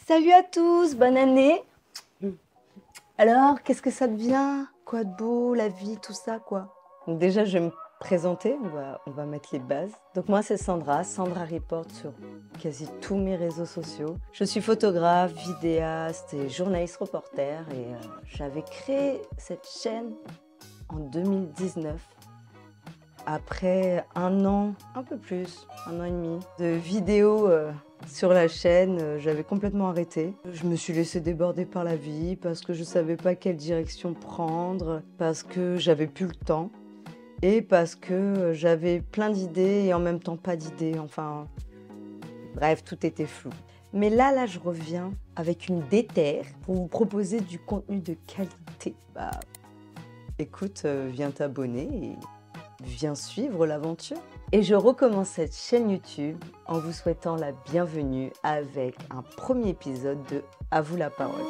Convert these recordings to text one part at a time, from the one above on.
Salut à tous, bonne année. Alors, qu'est-ce que ça devient? Quoi de beau, la vie, tout ça, quoi? Donc déjà, je vais me présenter, on va mettre les bases. Donc moi, c'est Sandra Report sur quasi tous mes réseaux sociaux. Je suis photographe, vidéaste et journaliste reporter et j'avais créé cette chaîne en 2019. Après un an, un peu plus, un an et demi, de vidéos sur la chaîne, j'avais complètement arrêté. Je me suis laissée déborder par la vie parce que je ne savais pas quelle direction prendre, parce que j'avais plus le temps et parce que j'avais plein d'idées et en même temps pas d'idées. Enfin, bref, tout était flou. Mais là, je reviens avec une déterre pour vous proposer du contenu de qualité. Bah, écoute, viens t'abonner et viens suivre l'aventure. Et je recommence cette chaîne YouTube en vous souhaitant la bienvenue avec un premier épisode de À vous la parole.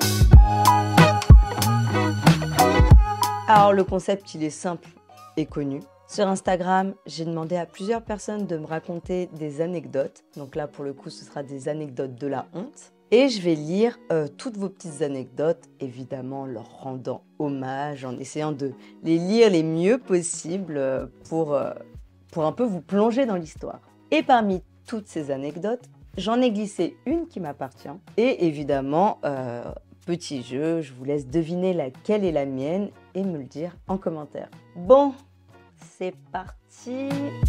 Alors le concept, il est simple et connu. Sur Instagram, j'ai demandé à plusieurs personnes de me raconter des anecdotes. Donc là, pour le coup, ce sera des anecdotes de la honte. Et je vais lire toutes vos petites anecdotes, évidemment leur rendant hommage, en essayant de les lire les mieux possible pour un peu vous plonger dans l'histoire. Et parmi toutes ces anecdotes, j'en ai glissé une qui m'appartient. Et évidemment, petit jeu, je vous laisse deviner laquelle est la mienne et me le dire en commentaire. Bon, c'est parti!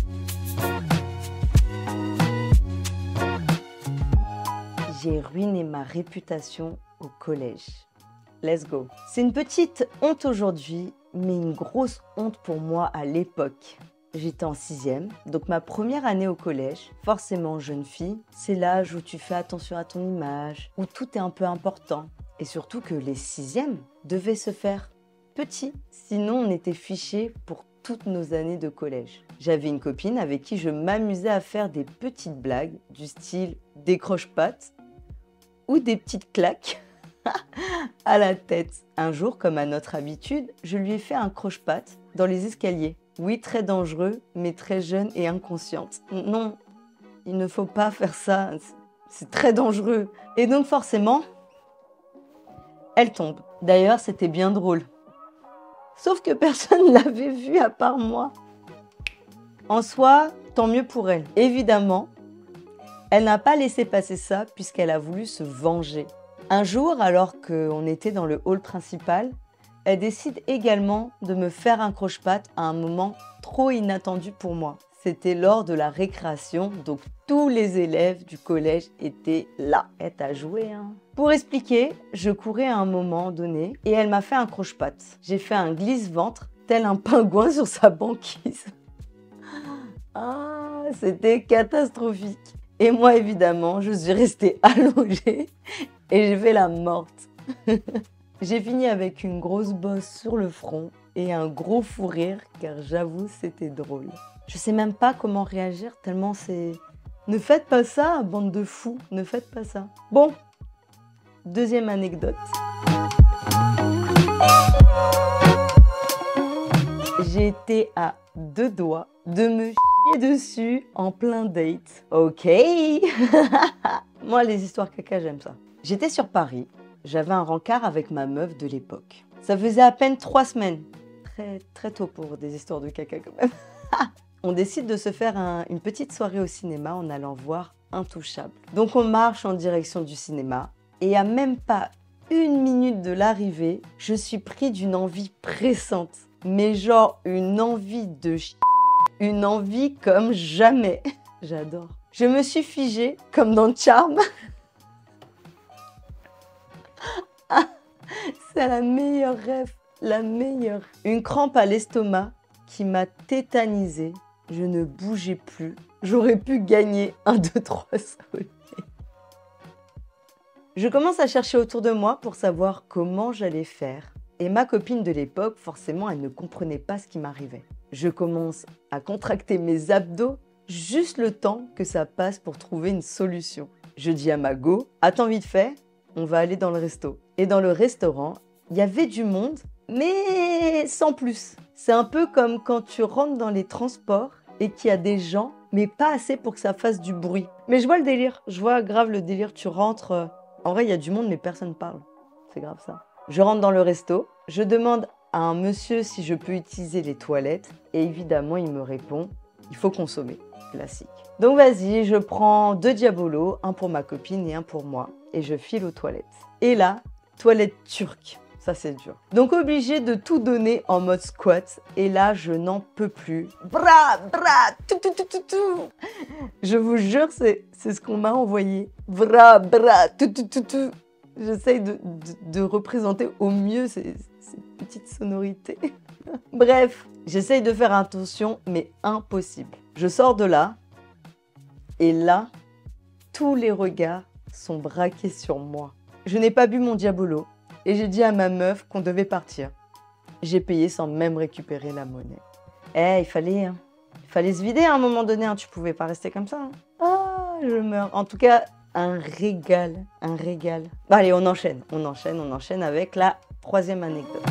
J'ai ruiné ma réputation au collège. Let's go. C'est une petite honte aujourd'hui, mais une grosse honte pour moi à l'époque. J'étais en 6e, donc ma première année au collège. Forcément, jeune fille, c'est l'âge où tu fais attention à ton image, où tout est un peu important. Et surtout que les 6e devaient se faire petits, sinon on était fichés pour toutes nos années de collège. J'avais une copine avec qui je m'amusais à faire des petites blagues du style décroche-pattes ou des petites claques à la tête. Un jour, comme à notre habitude, je lui ai fait un croche-patte dans les escaliers. Oui, très dangereux, mais très jeune et inconsciente. Non, il ne faut pas faire ça, c'est très dangereux. Et donc forcément, elle tombe. D'ailleurs, c'était bien drôle. Sauf que personne ne l'avait vu à part moi. En soi, tant mieux pour elle. Évidemment, elle n'a pas laissé passer ça puisqu'elle a voulu se venger. Un jour, alors qu'on était dans le hall principal, elle décide également de me faire un croche-patte à un moment trop inattendu pour moi. C'était lors de la récréation, donc tous les élèves du collège étaient là. Elle t'a joué, hein? Pour expliquer, je courais à un moment donné et elle m'a fait un croche-patte. J'ai fait un glisse-ventre, tel un pingouin sur sa banquise. Ah, c'était catastrophique. Et moi, évidemment, je suis restée allongée et j'ai fait la morte. J'ai fini avec une grosse bosse sur le front et un gros fou rire, car j'avoue, c'était drôle. Je sais même pas comment réagir, tellement c'est... Ne faites pas ça, bande de fous, ne faites pas ça. Bon, deuxième anecdote. J'ai été à 2 doigts de me chier dessus en plein date. Ok. Moi, les histoires caca, j'aime ça. J'étais sur Paris. J'avais un rencard avec ma meuf de l'époque. Ça faisait à peine 3 semaines. Très tôt pour des histoires de caca quand même. On décide de se faire une petite soirée au cinéma en allant voir Intouchable. Donc on marche en direction du cinéma et à même pas 1 minute de l'arrivée, je suis pris d'une envie pressante. Mais genre une envie de une envie comme jamais. J'adore. Je me suis figée comme dans Charm. C'est la meilleure rêve, la meilleure. Une crampe à l'estomac qui m'a tétanisée. Je ne bougeais plus. J'aurais pu gagner 1, 2, 3 soleils. Je commence à chercher autour de moi pour savoir comment j'allais faire. Et ma copine de l'époque, forcément, elle ne comprenait pas ce qui m'arrivait. Je commence à contracter mes abdos, juste le temps que ça passe pour trouver une solution. Je dis à ma go, attends vite fait, on va aller dans le resto. Et dans le restaurant, il y avait du monde, mais sans plus. C'est un peu comme quand tu rentres dans les transports et qu'il y a des gens, mais pas assez pour que ça fasse du bruit. Mais je vois le délire, je vois grave le délire, tu rentres En vrai, il y a du monde, mais personne parle. C'est grave ça. Je rentre dans le resto, je demande à un monsieur si je peux utiliser les toilettes. Et évidemment, il me répond, il faut consommer. Classique. Donc vas-y, je prends 2 diabolos, un pour ma copine et un pour moi. Et je file aux toilettes. Et là, toilette turque. Ça, c'est dur. Donc, obligé de tout donner en mode squat. Et là, je n'en peux plus. Bra, bra, tout. Je vous jure, c'est ce qu'on m'a envoyé. Bra, bra, tout. J'essaye de représenter au mieux ces petites sonorités. Bref, j'essaye de faire attention, mais impossible. Je sors de là. Et là, tous les regards sont braqués sur moi. Je n'ai pas bu mon diabolo. Et j'ai dit à ma meuf qu'on devait partir. J'ai payé sans même récupérer la monnaie. Il fallait se vider à un moment donné. Tu pouvais pas rester comme ça. Ah, je meurs. En tout cas, un régal. Bah, allez, on enchaîne avec la 3e anecdote.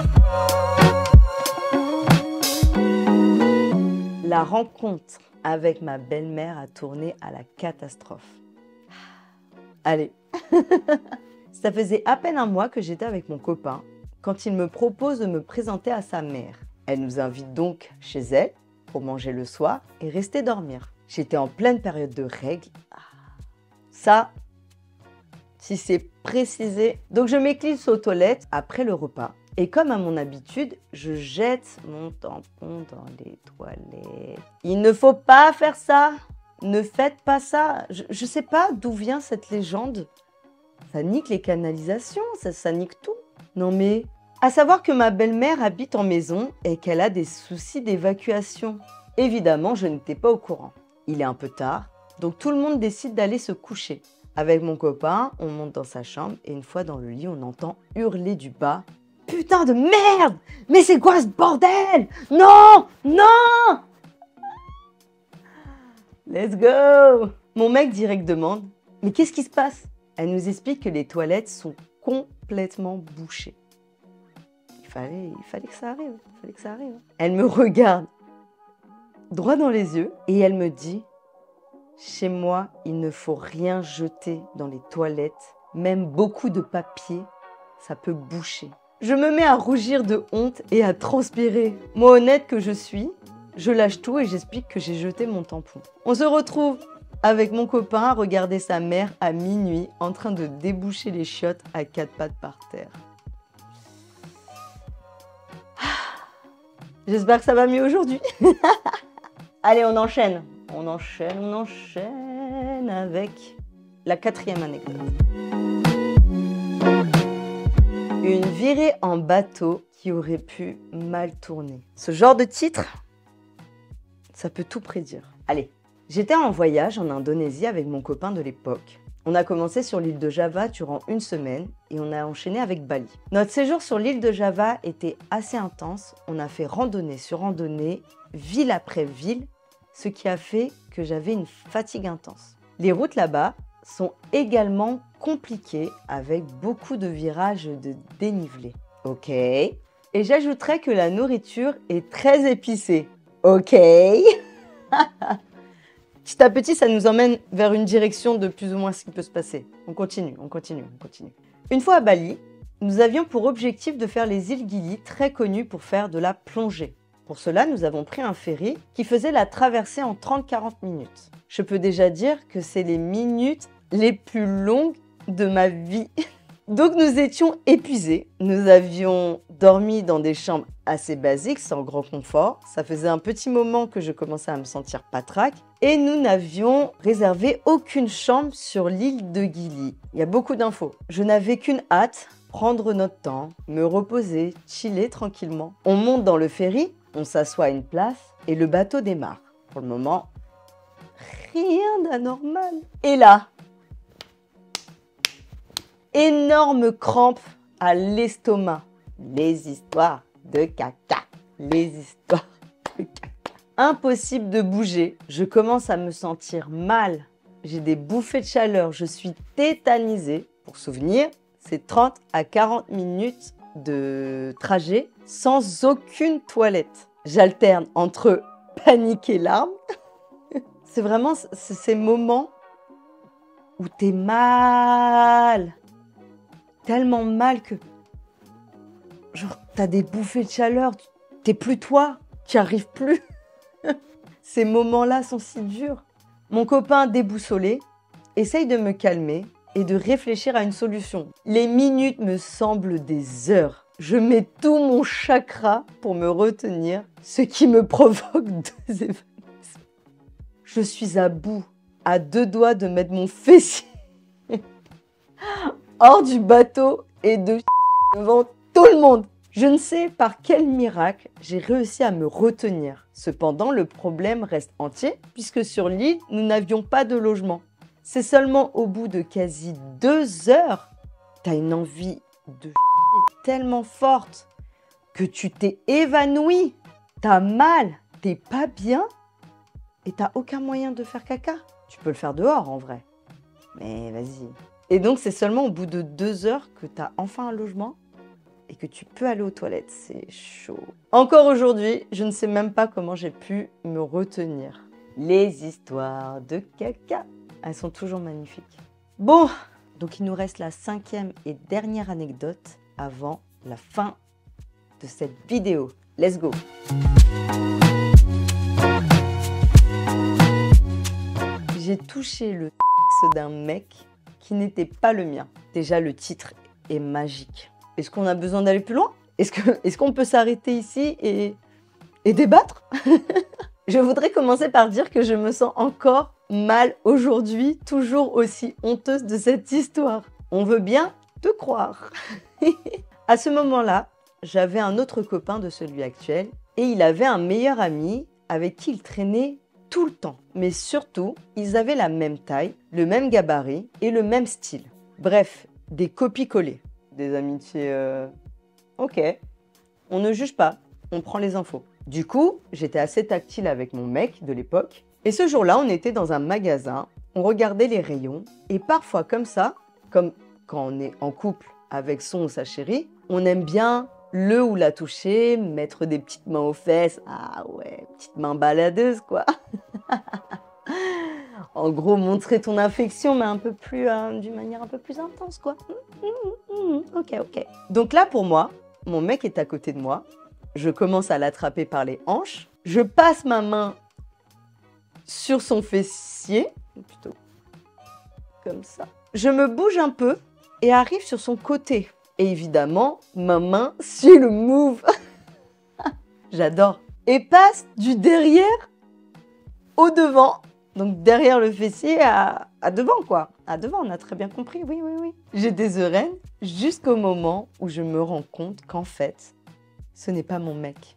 La rencontre avec ma belle-mère a tourné à la catastrophe. Allez. Ça faisait à peine un mois que j'étais avec mon copain quand il me propose de me présenter à sa mère. Elle nous invite donc chez elle pour manger le soir et rester dormir. J'étais en pleine période de règles. Ça, si c'est précisé. Donc je m'éclipse aux toilettes après le repas. Et comme à mon habitude, je jette mon tampon dans les toilettes. Il ne faut pas faire ça. Ne faites pas ça. Je sais pas d'où vient cette légende. Ça nique les canalisations, ça nique tout. Non mais, à savoir que ma belle-mère habite en maison et qu'elle a des soucis d'évacuation. Évidemment, je n'étais pas au courant. Il est un peu tard, donc tout le monde décide d'aller se coucher. Avec mon copain, on monte dans sa chambre et une fois dans le lit, on entend hurler du bas. Putain de merde! Mais c'est quoi ce bordel? Non! Let's go! Mon mec direct demande, mais qu'est-ce qui se passe? Elle nous explique que les toilettes sont complètement bouchées. Il fallait que ça arrive. Elle me regarde droit dans les yeux et elle me dit « Chez moi, il ne faut rien jeter dans les toilettes, même beaucoup de papier, ça peut boucher. » Je me mets à rougir de honte et à transpirer. Moi, honnête que je suis, je lâche tout et j'explique que j'ai jeté mon tampon. On se retrouve avec mon copain à regarder sa mère à minuit en train de déboucher les chiottes à 4 pattes par terre. J'espère que ça va mieux aujourd'hui. Allez, on enchaîne avec la 4e anecdote. Une virée en bateau qui aurait pu mal tourner. Ce genre de titre, ça peut tout prédire. Allez. J'étais en voyage en Indonésie avec mon copain de l'époque. On a commencé sur l'île de Java durant 1 semaine et on a enchaîné avec Bali. Notre séjour sur l'île de Java était assez intense. On a fait randonnée sur randonnée, ville après ville, ce qui a fait que j'avais une fatigue intense. Les routes là-bas sont également compliquées avec beaucoup de virages de dénivelé. Ok. Et j'ajouterais que la nourriture est très épicée. Ok. Petit à petit, ça nous emmène vers une direction de plus ou moins ce qui peut se passer. On continue. Une fois à Bali, nous avions pour objectif de faire les îles Gili, très connues pour faire de la plongée. Pour cela, nous avons pris un ferry qui faisait la traversée en 30-40 minutes. Je peux déjà dire que c'est les minutes les plus longues de ma vie. Donc nous étions épuisés. Nous avions dormi dans des chambres assez basiques, sans grand confort. Ça faisait un petit moment que je commençais à me sentir patraque. Et nous n'avions réservé aucune chambre sur l'île de Gili. Il y a beaucoup d'infos. Je n'avais qu'une hâte, prendre notre temps, me reposer, chiller tranquillement. On monte dans le ferry, on s'assoit à une place et le bateau démarre. Pour le moment, rien d'anormal. Et là, énorme crampe à l'estomac. Les histoires de caca. Impossible de bouger. Je commence à me sentir mal. J'ai des bouffées de chaleur. Je suis tétanisée. Pour souvenir, c'est 30 à 40 minutes de trajet sans aucune toilette. J'alterne entre panique et larmes. C'est vraiment ces moments où t'es mal. Tellement mal que... Genre, t'as des bouffées de chaleur, t'es plus toi, tu n'y arrives plus. Ces moments-là sont si durs. Mon copain déboussolé essaye de me calmer et de réfléchir à une solution. Les minutes me semblent des heures. Je mets tout mon chakra pour me retenir, ce qui me provoque des évanouissements. Je suis à bout, à 2 doigts de mettre mon fessier hors du bateau et de devant tout le monde. Je ne sais par quel miracle j'ai réussi à me retenir. Cependant, le problème reste entier puisque sur l'île, nous n'avions pas de logement. C'est seulement au bout de quasi 2 heures, t'as une envie de tellement forte que tu t'es évanoui, t'as mal, t'es pas bien et t'as aucun moyen de faire caca. Tu peux le faire dehors en vrai, mais vas-y. Et donc c'est seulement au bout de 2 heures que t'as enfin un logement et que tu peux aller aux toilettes. C'est chaud. Encore aujourd'hui, je ne sais même pas comment j'ai pu me retenir. Les histoires de caca, elles sont toujours magnifiques. Bon, donc il nous reste la 5e et dernière anecdote avant la fin de cette vidéo. Let's go! J'ai touché le d'un mec qui n'était pas le mien. Déjà, le titre est magique. Est-ce qu'on a besoin d'aller plus loin? Est-ce qu'on peut s'arrêter ici et débattre? Je voudrais commencer par dire que je me sens encore mal aujourd'hui, toujours aussi honteuse de cette histoire. On veut bien te croire. À ce moment-là, j'avais un autre copain de celui actuel et il avait un meilleur ami avec qui il traînait tout le temps. Mais surtout, ils avaient la même taille, le même gabarit et le même style. Bref, des copies-collées. Des amitiés... Ok. On ne juge pas, on prend les infos. Du coup, j'étais assez tactile avec mon mec de l'époque. Et ce jour-là, on était dans un magasin, on regardait les rayons. Et parfois, comme ça, comme quand on est en couple avec son ou sa chérie, on aime bien le ou la toucher, mettre des petites mains aux fesses. Ah ouais, petite main baladeuse, quoi. En gros, montrer ton affection, mais un peu plus, d'une manière un peu plus intense, quoi. Ok. Donc là, pour moi, mon mec est à côté de moi. Je commence à l'attraper par les hanches. Je passe ma main sur son fessier, plutôt comme ça. Je me bouge un peu et arrive sur son côté. Et évidemment, ma main suit le move. J'adore. Et passe du derrière au devant. Donc derrière le fessier à devant, quoi. À devant, on a très bien compris, oui. J'ai des oreilles jusqu'au moment où je me rends compte qu'en fait, ce n'est pas mon mec.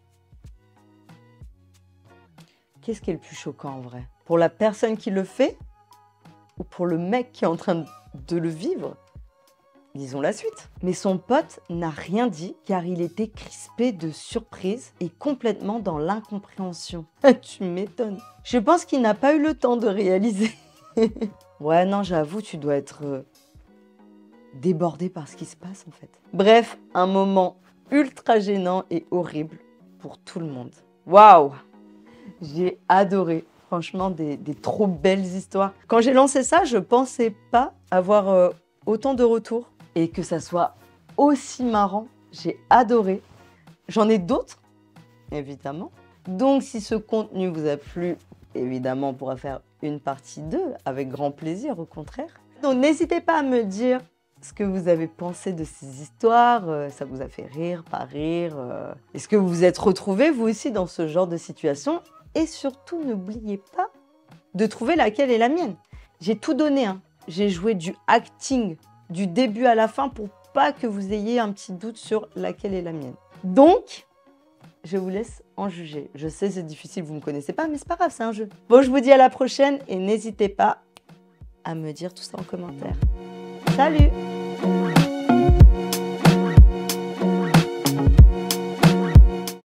Qu'est-ce qui est le plus choquant en vrai? Pour la personne qui le fait ou pour le mec qui est en train de le vivre? Disons la suite. Mais son pote n'a rien dit car il était crispé de surprise et complètement dans l'incompréhension. Tu m'étonnes. Je pense qu'il n'a pas eu le temps de réaliser. Ouais, non, j'avoue, tu dois être débordé par ce qui se passe en fait. Bref, un moment ultra gênant et horrible pour tout le monde. Waouh! J'ai adoré. Franchement, des trop belles histoires. Quand j'ai lancé ça, je pensais pas avoir autant de retours et que ça soit aussi marrant. J'ai adoré. J'en ai d'autres, évidemment. Donc, si ce contenu vous a plu, évidemment, on pourra faire une partie 2 avec grand plaisir, au contraire. Donc, n'hésitez pas à me dire ce que vous avez pensé de ces histoires. Ça vous a fait rire, pas rire? Est-ce que vous vous êtes retrouvés, vous aussi, dans ce genre de situation? Et surtout, n'oubliez pas de trouver laquelle est la mienne. J'ai tout donné, hein. J'ai joué du acting du début à la fin pour pas que vous ayez un petit doute sur laquelle est la mienne. Donc, je vous laisse en juger. Je sais, c'est difficile, vous ne me connaissez pas, mais c'est pas grave, c'est un jeu. Bon, je vous dis à la prochaine et n'hésitez pas à me dire tout ça en commentaire. Salut!